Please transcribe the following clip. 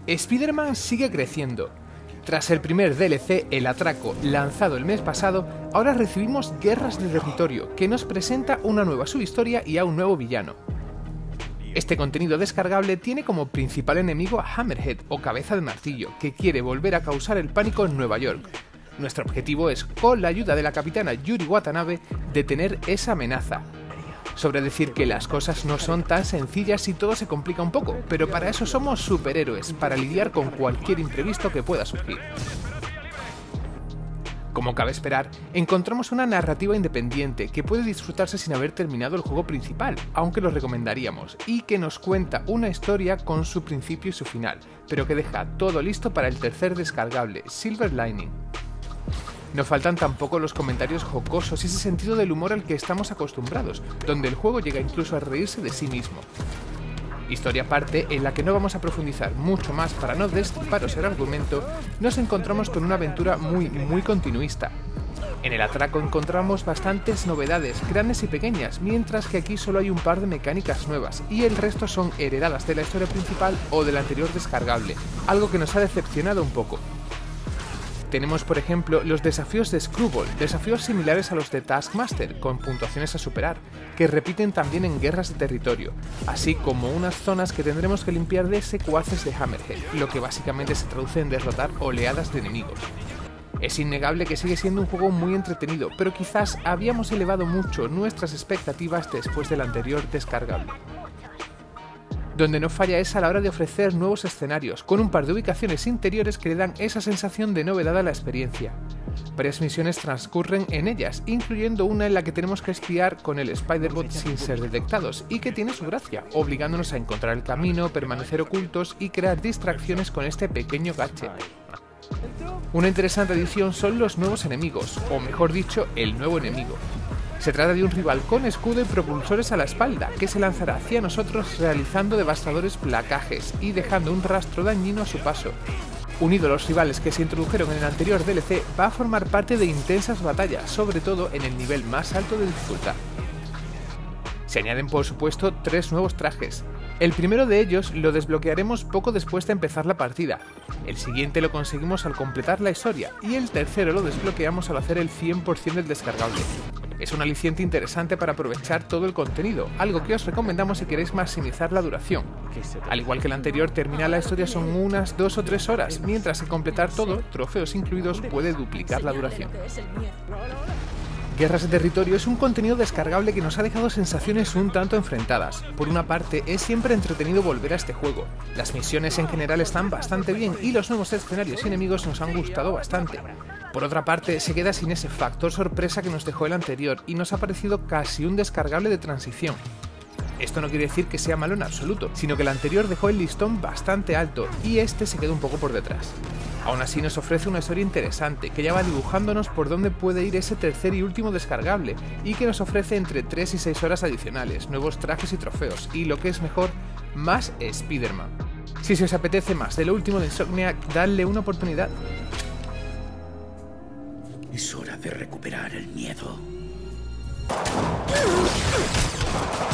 Spider-Man sigue creciendo. Tras el primer DLC, El Atraco, lanzado el mes pasado, ahora recibimos Guerras de Territorio, que nos presenta una nueva subhistoria y a un nuevo villano. Este contenido descargable tiene como principal enemigo a Hammerhead o Cabeza de Martillo, que quiere volver a causar el pánico en Nueva York. Nuestro objetivo es, con la ayuda de la capitana Yuri Watanabe, detener esa amenaza. Sobra decir que las cosas no son tan sencillas y todo se complica un poco, pero para eso somos superhéroes, para lidiar con cualquier imprevisto que pueda surgir. Como cabe esperar, encontramos una narrativa independiente que puede disfrutarse sin haber terminado el juego principal, aunque lo recomendaríamos, y que nos cuenta una historia con su principio y su final, pero que deja todo listo para el tercer descargable, Silver Lining. No faltan tampoco los comentarios jocosos y ese sentido del humor al que estamos acostumbrados, donde el juego llega incluso a reírse de sí mismo. Historia aparte, en la que no vamos a profundizar mucho más para no destriparos el argumento, nos encontramos con una aventura muy continuista. En El Atraco encontramos bastantes novedades, grandes y pequeñas, mientras que aquí solo hay un par de mecánicas nuevas, y el resto son heredadas de la historia principal o del anterior descargable, algo que nos ha decepcionado un poco. Tenemos, por ejemplo, los desafíos de Screwball, desafíos similares a los de Taskmaster, con puntuaciones a superar, que repiten también en Guerras de Territorio, así como unas zonas que tendremos que limpiar de secuaces de Hammerhead, lo que básicamente se traduce en derrotar oleadas de enemigos. Es innegable que sigue siendo un juego muy entretenido, pero quizás habíamos elevado mucho nuestras expectativas después del anterior descargable. Donde no falla es a la hora de ofrecer nuevos escenarios, con un par de ubicaciones interiores que le dan esa sensación de novedad a la experiencia. Varias misiones transcurren en ellas, incluyendo una en la que tenemos que espiar con el Spider-Bot sin ser detectados, y que tiene su gracia, obligándonos a encontrar el camino, permanecer ocultos y crear distracciones con este pequeño gadget. Una interesante adición son los nuevos enemigos, o mejor dicho, el nuevo enemigo. Se trata de un rival con escudo y propulsores a la espalda, que se lanzará hacia nosotros realizando devastadores placajes y dejando un rastro dañino a su paso. Unido a los rivales que se introdujeron en el anterior DLC, va a formar parte de intensas batallas, sobre todo en el nivel más alto de dificultad. Se añaden por supuesto 3 nuevos trajes. El primero de ellos lo desbloquearemos poco después de empezar la partida, el siguiente lo conseguimos al completar la historia y el tercero lo desbloqueamos al hacer el 100% del descargable. Es un aliciente interesante para aprovechar todo el contenido, algo que os recomendamos si queréis maximizar la duración. Al igual que el anterior, terminar la historia son unas 2 o 3 horas, mientras que completar todo, trofeos incluidos, puede duplicar la duración. Guerras de Territorio es un contenido descargable que nos ha dejado sensaciones un tanto enfrentadas. Por una parte, es siempre entretenido volver a este juego. Las misiones en general están bastante bien y los nuevos escenarios y enemigos nos han gustado bastante. Por otra parte, se queda sin ese factor sorpresa que nos dejó el anterior y nos ha parecido casi un descargable de transición. Esto no quiere decir que sea malo en absoluto, sino que el anterior dejó el listón bastante alto y este se quedó un poco por detrás. Aún así nos ofrece una historia interesante, que ya va dibujándonos por dónde puede ir ese tercer y último descargable, y que nos ofrece entre 3 y 6 horas adicionales, nuevos trajes y trofeos, y lo que es mejor, más Spider-Man. Si se os apetece más de lo último de Insomniac, dadle una oportunidad. Es hora de recuperar el miedo.